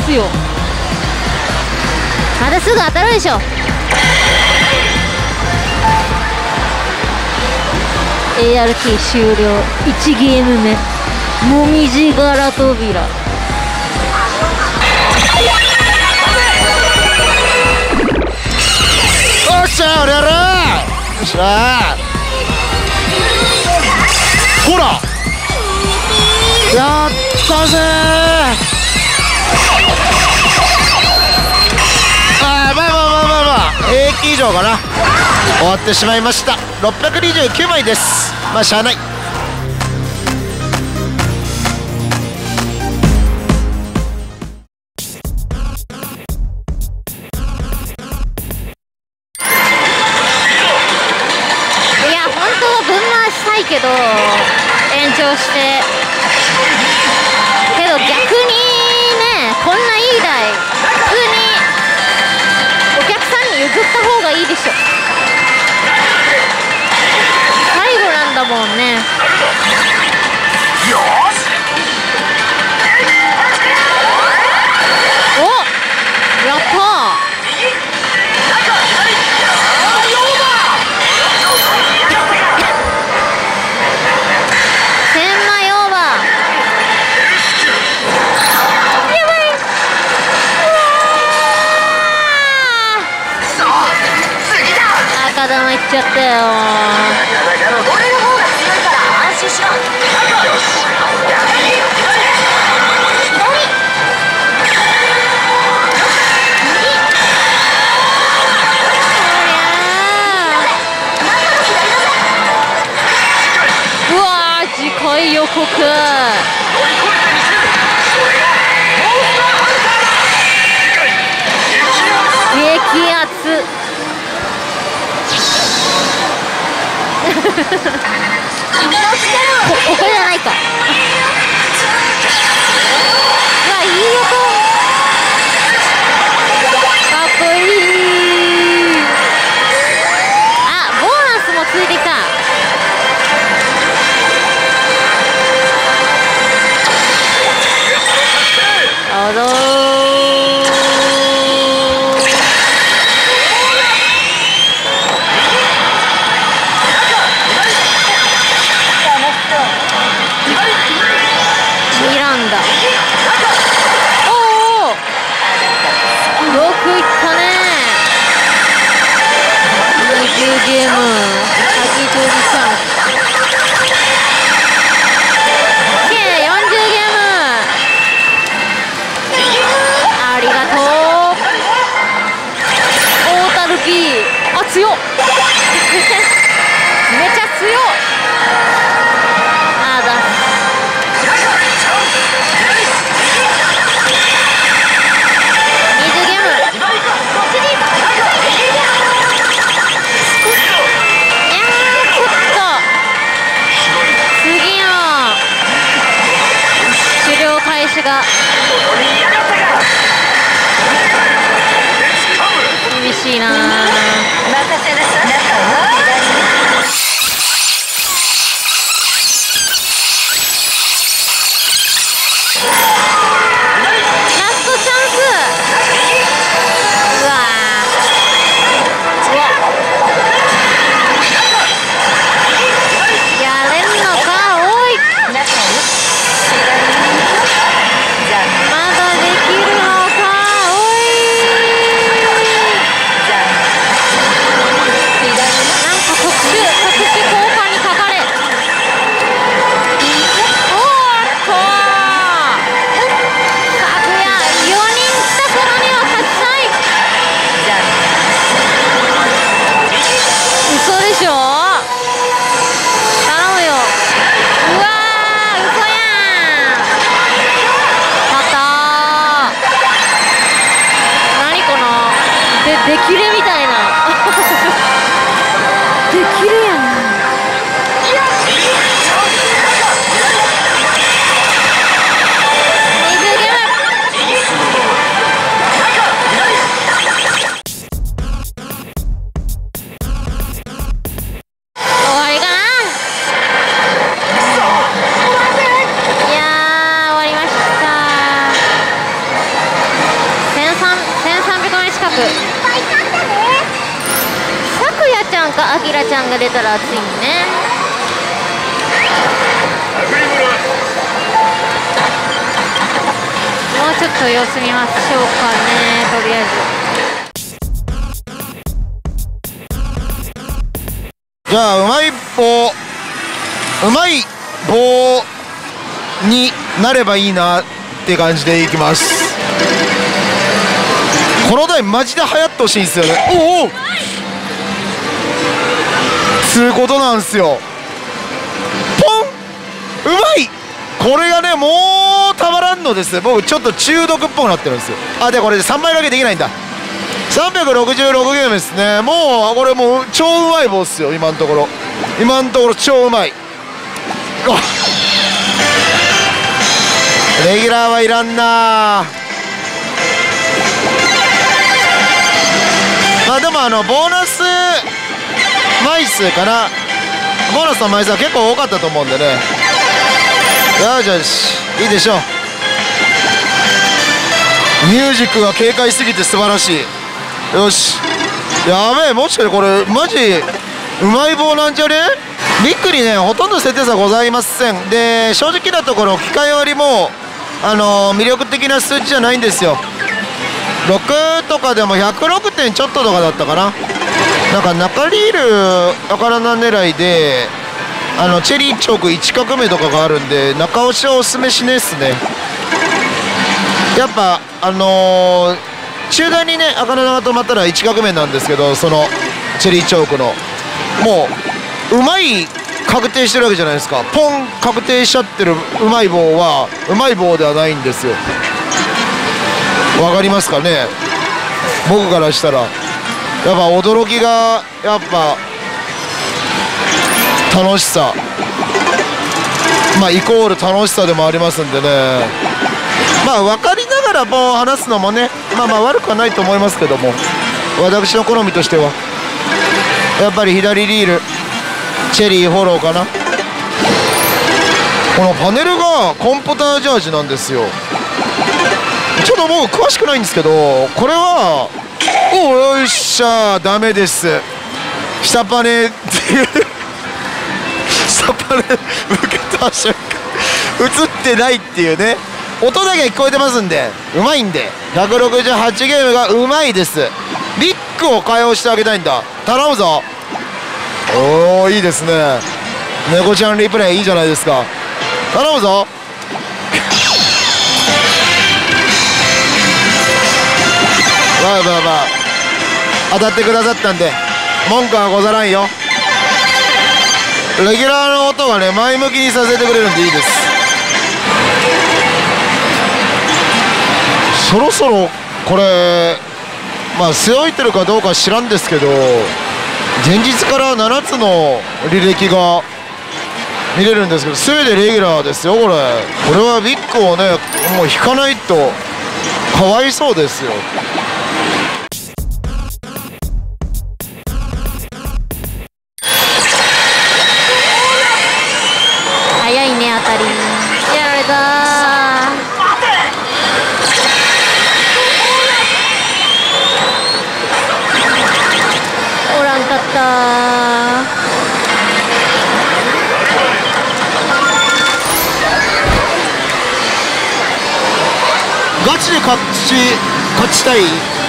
ますよ。またすぐ当たるでしょ。ART 終了。1ゲーム目、もみじ柄扉。 おっしゃ、俺やろう。よっしゃ、ほらやったぜー。まあ平気以上かな。終わってしまいました。629枚です。まあしゃあない。 けど延長して、けど逆にね、こんないい台普通にお客さんに譲った方がいいでしょ。最後なんだもんね。お、やったー。赤玉いっちゃったよ。俺の方が強いから安心しろ。うわー、次回予告。激アツ。ここじゃないか。うわ、いい音。かっこいい。あ、ボーナスもついてきた。どうぞ。ゲーム先取りチャンス。計40ゲーム。ありがとう。大たるき。あ、強っ。めちゃ強っ。あだ。20ゲーム。が厳しいな。 アキラちゃんが出たら熱いね。もうちょっと様子見ましょうかね、とりあえず。じゃあうまい棒になればいいなって感じでいきます。この台マジで流行ってほしいんですよね。おおつうことなんですよ。ポンうまい。これがねもうたまらんのです。僕ちょっと中毒っぽくなってるんですよ。あでこれで3枚掛けできないんだ。366ゲームですね。もうこれもう超うまい棒っすよ。今のところ超うまい。レギュラーはいらんな。まあでもボーナス枚数かな。ボーナスの枚数は結構多かったと思うんでね。よしよしいいでしょう。ミュージックが軽快すぎて素晴らしい。よしやべえ、もしかしてこれマジうまい棒なんじゃね。ビッグにねほとんど設定差ございません。で正直なところ機械割りも魅力的な数値じゃないんですよ。6とかでも106点ちょっととかだったかな。なんか中リールわからな狙いでチェリーチョーク1画目とかがあるんで中押しはおすすめしねえっすね。やっぱ中段にね赤玉が止まったら1画目なんですけど、そのチェリーチョークのもううまい確定してるわけじゃないですか。ポン確定しちゃってるうまい棒はうまい棒ではないんですよ。わかりますかね。僕からしたらやっぱ驚きがやっぱ楽しさ、まあイコール楽しさでもありますんでね。まあ分かりながらもう話すのもねまあ悪くはないと思いますけども、私の好みとしてはやっぱり左リールチェリーフォローかな。このパネルがコンポタージャージなんですよ。ちょっと僕詳しくないんですけど、これはおよっしゃダメです。下パネっていう下パネ向けた瞬間映ってないっていうね。音だけ聞こえてますんでうまいんで、168ゲームがうまいです。ビッグを解放してあげたいんだ。頼むぞ。おおいいですね。猫ちゃんリプレイいいじゃないですか。頼むぞ。まあ当たってくださったんで文句はござらんよ。レギュラーの音がね前向きにさせてくれるんでいいです。そろそろこれまあ背負いてるかどうか知らんですけど、前日から7つの履歴が見れるんですけど全てレギュラーですよ。これはビッグをねもう引かないとかわいそうですよ。 早いね当たり。やられたおらんかった。 ガチで勝ちたい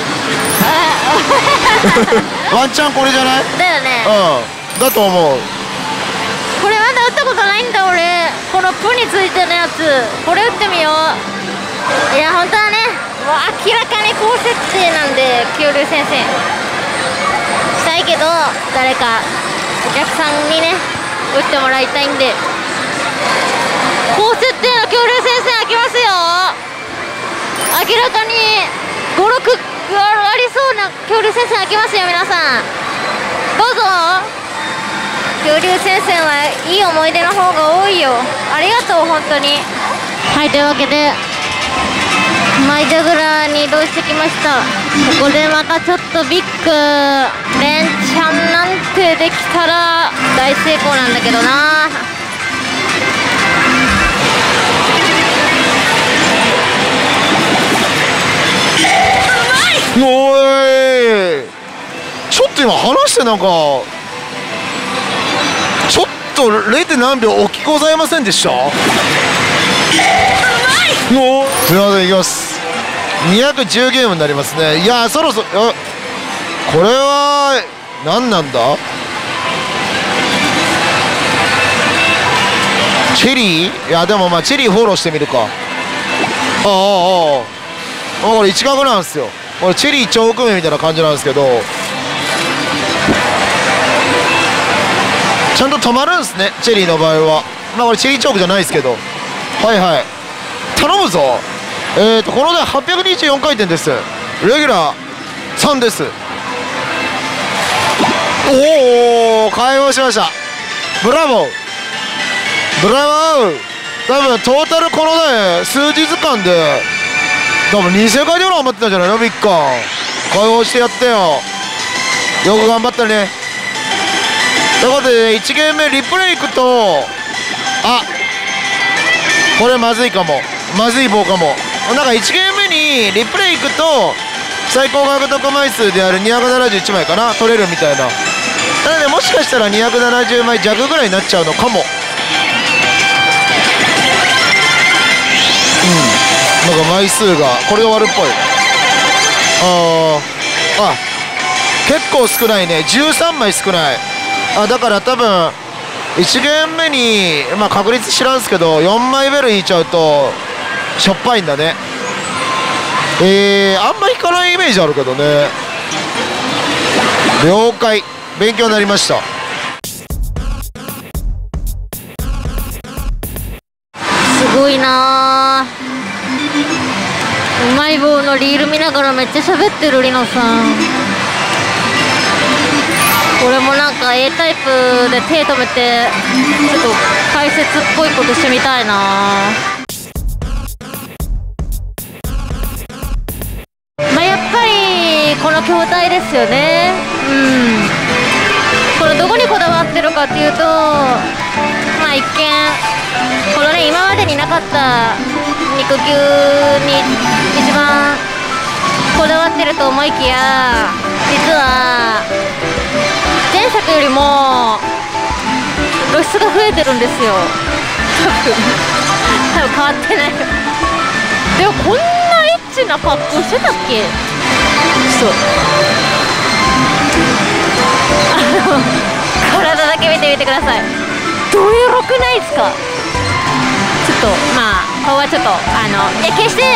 ワンチャンこれじゃない？ だよね。 うんだと思う。 これまだ打ったことないんだ俺。このプについてるやつこれ打ってみよう。いや本当はねもう明らかに高設定なんで恐竜先生したいけど誰かお客さんにね打ってもらいたいんで高設定の恐竜先生開きますよ。明らかに56ありそうな恐竜先生開きますよ。皆さんどうぞ。恐竜先生はいい思い出の方が多いよ。ありがとう本当に。はいというわけでマイジャグラーに移動してきました。ここでまたちょっとビッグ連チャンなんてできたら大成功なんだけどな。 おいちょっと今話してなんかと 0. 何秒おきございませんでした。すみません、いきます。210ゲームになりますね。いやそろそろこれは何なんだ。チェリー、いやでもまあチェリーフォローしてみるか。これ一角なんですよ。これチェリー超奥目みたいな感じなんですけど、ちゃんと止まるんですね、チェリーの場合は。まあこれチェリーチョークじゃないですけど、はいはい、頼むぞ。この台824回転です。レギュラー3です。おお、解放しました。ブラボーブラボー。多分トータルこの台数日間で多分2000回ぐらい頑張ってたんじゃないの。ビッカー解放してやったよ。よく頑張ったね。ということで1ゲーム目リプレイいくと、これまずいかも、まずい棒かも。なんか1ゲーム目にリプレイいくと最高獲得枚数である271枚かな取れるみたいな。なのでもしかしたら270枚弱ぐらいになっちゃうのかも。なんか枚数がこれで終わるっぽい。結構少ないね、13枚少ない。だから多分1ゲーム目に、確率知らんすけど4枚ベル引いちゃうとしょっぱいんだね。あんま引かないイメージあるけどね。了解、勉強になりました。 すごいなー。うまい棒のリール見ながらめっちゃ喋ってるリノさん。これもなんか A タイプで手止めてちょっと解説っぽいことしてみたいな。やっぱりこの筐体ですよね。これどこにこだわってるかっていうと、一見このね、今までになかった肉球に一番こだわってると思いきや、実は前作よりも露出が増えてるんですよ。多分変わってない。でもこんなエッチな格好してたっけ。体だけ見てみてください。どういうろくないですか。ちょっと顔はちょっと決して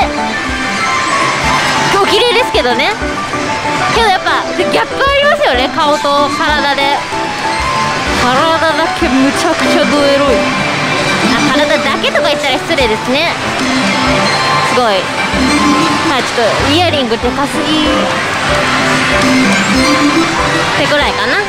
お綺麗ですけどね。けどやっぱギャップありますよね、顔と体で。体だけむちゃくちゃドエロい。体だけとか言ったら失礼ですね。すごいちょっとイヤリングでかすぎってぐらいかな。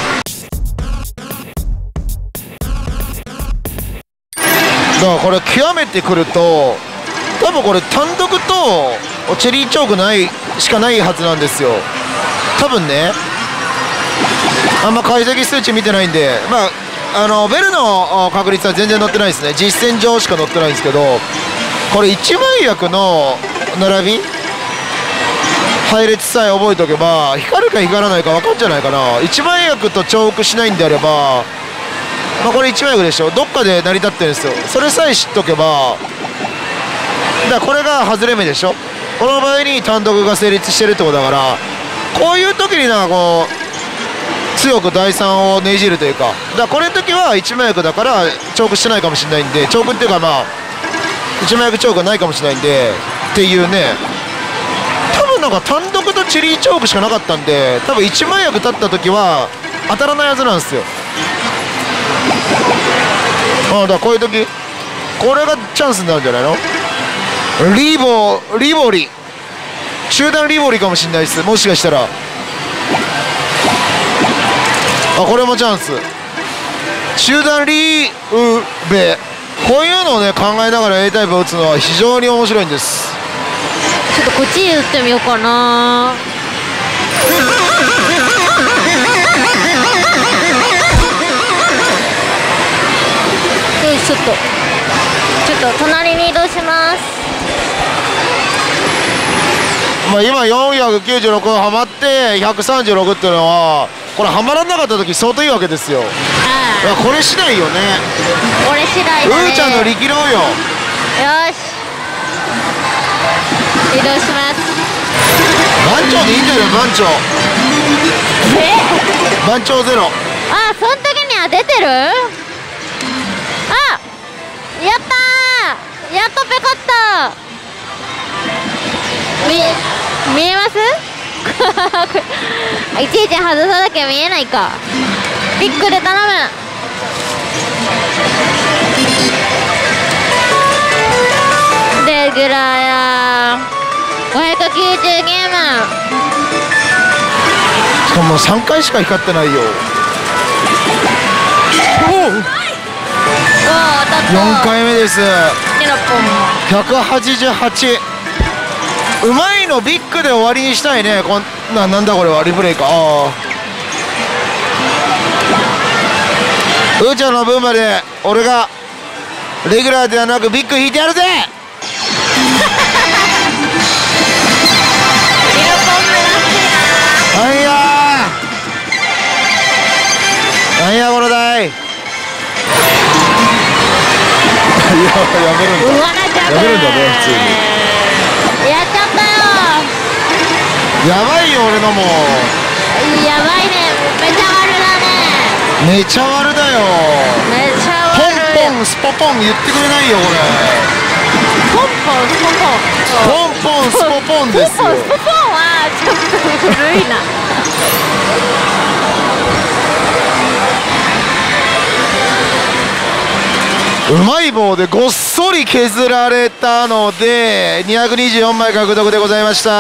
だからこれ極めてくると多分これ単独とチェリーチョークしかないはずなんですよ多分ね。あんま解析数値見てないんで、ベルの確率は全然載ってないですね。実戦上しか載ってないんですけど、これ一枚役の並び配列さえ覚えておけば光るか光らないか分かるんじゃないかな。一枚役と重複しないんであれば、これ一枚役でしょ、どっかで成り立ってるんですよ。それさえ知っとけば、だからこれが外れ目でしょ。この場合に単独が成立してるってことだから、こういう時にこう強く第3をねじるというか、だからこれの時は一枚役だから重複してないかもしれないんで、重複っていうか一枚役チョークがないかもしれないんでっていうね。多分なんか単独とチェリーチョークしかなかったんで、多分一枚役立った時は当たらないはずなんですよ。だからこういう時これがチャンスになるんじゃないの。リボリ集団リボリかもしれないです、もしかしたら。これもチャンス。集団リウベ、こういうのをね考えながら A タイプを打つのは非常に面白いんです。 ちょっとこっちに打ってみようかな。ちょっと隣に移動します。 今496はまって136っていうのはこれはまらなかった時相当いいわけですよ。いやこれ次第よね。 これ次第だね。 うーちゃんの力量よ。 よし移動します。 番長でいいんじゃない番長。番長ゼロ。 あ、その時には出てる。あ、やったー、やっとペコッと見えますいちいち外さなきゃ見えないか。ビッグで頼む。レギュラーや590ゲーム。 しかも3回しか光ってないよ。4回目です。188。うまいのビッグで終わりにしたいね。なんだこれはリプレイか。うーちゃんの分まで俺がレギュラーではなくビッグ引いてやるぜ。なんやなんやこの台。やめるんだ。やめるんだね普通に。 やっちゃったよ。 やばいよ俺のも。 やばいね。めちゃ悪だね。 めちゃ悪だよ。 めちゃ悪い。 ポンポンスポポン言ってくれないよこれ。 ポンポンスポポン。 ポンポンスポポンですよ。 ポンポンスポポンはちょっと古いな。 うまい棒でごっそり削られたので224枚獲得でございました。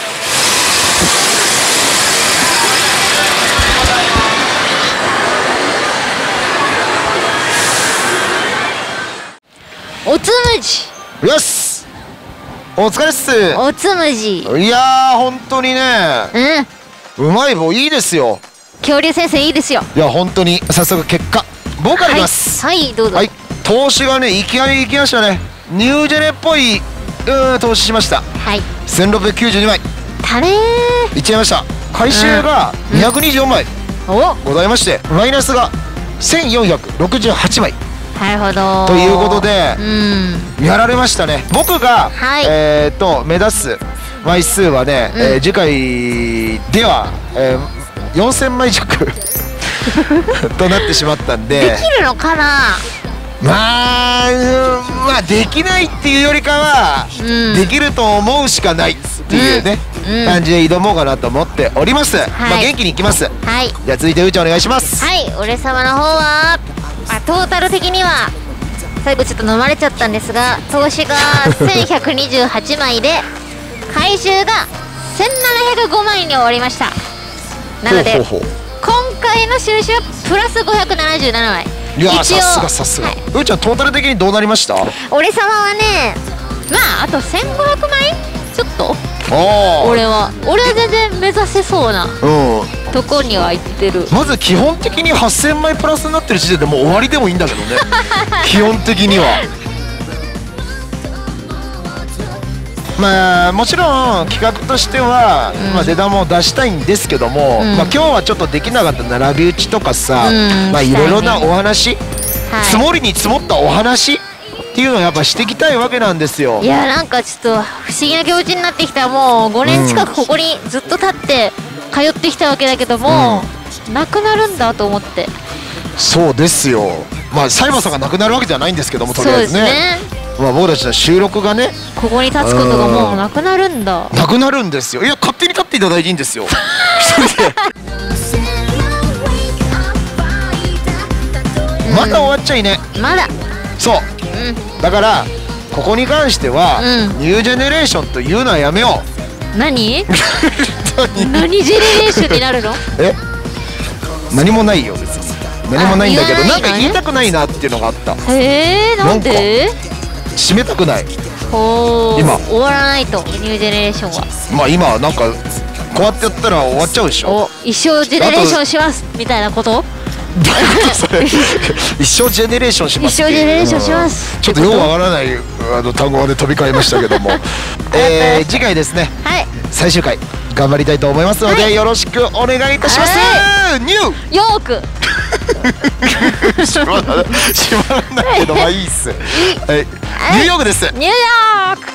おつむじ。 よしお疲れっす。 おつむじ。 いやー本当にね、うまい棒いいですよ。 恐竜先生いいですよ。 いや本当に早速結果僕からいきます。 はい、はい、どうぞ。 はい、投資がねいきなりいきましたね。ニュージェネっぽい投資しました。 はい、 1692枚たれいっちゃいました。回収が224枚ございまして、マイナスが1468枚なるほどということで、やられましたね。僕が、 はい、 目指す枚数はね、次回では、4000枚弱となってしまったんで。 できるのかな。 まあできないっていうよりかは、できると思うしかないっていうね、感じで挑もうかなと思っております。まあ元気にいきます。はい、じゃあ続いてうーちゃんお願いします。 はい、俺様の方はトータル的には最後ちょっと飲まれちゃったんですが、投資が1128枚で回収が1705枚に終わりました。なので今回の収支はプラス577枚。 いやさすがさすが。うーちゃんトータル的にどうなりました？ 俺様はね、まああと1500枚ちょっと。俺は全然目指せそうなとこには行ってる。 まず基本的に8000枚プラスになってる時点でもう終わりでもいいんだけどね基本的には。まあもちろん企画としては、まあ出玉を出したいんですけども、まあ今日はちょっとできなかった並び打ちとかさ、まあいろいろなお話、積もりに積もったお話っていうのをやっぱしていきたいわけなんですよ。 いやなんかちょっと不思議な気持ちになってきた。もう5年近くここにずっと立って通ってきたわけだけども、なくなるんだと思って。 そうですよ。まあサイバーさんがなくなるわけじゃないんですけども、とりあえずね。まあ僕たちの収録がね、 ここに立つことがもうなくなるんだ。 なくなるんですよ。いや勝手に立っていただいていいんですよ一人でまだ終わっちゃいね。 まだそう、だからここに関しては、ニュージェネレーションというのはやめよう。 何何ジェネレーションになるの？ 何もないよ別に。何もないんだけど、なんか言いたくないなっていうのがあった。 なんで？ 締めたくない。 今終わらないとニュージェネレーションは。 まあ今なんかこうやってやったら終わっちゃうでしょ。 一生ジェネレーションしますみたいなこと？ どういうことそれ一生ジェネレーションします。 一生ジェネレーションします。 ちょっとよくわからない単語で飛び交いましたけども次回ですね、最終回頑張りたいと思いますので、 はいよろしくお願いいたします。ニューヨーク閉まらないけどまあいいっす。はい、ニューヨークです。 ニューヨーク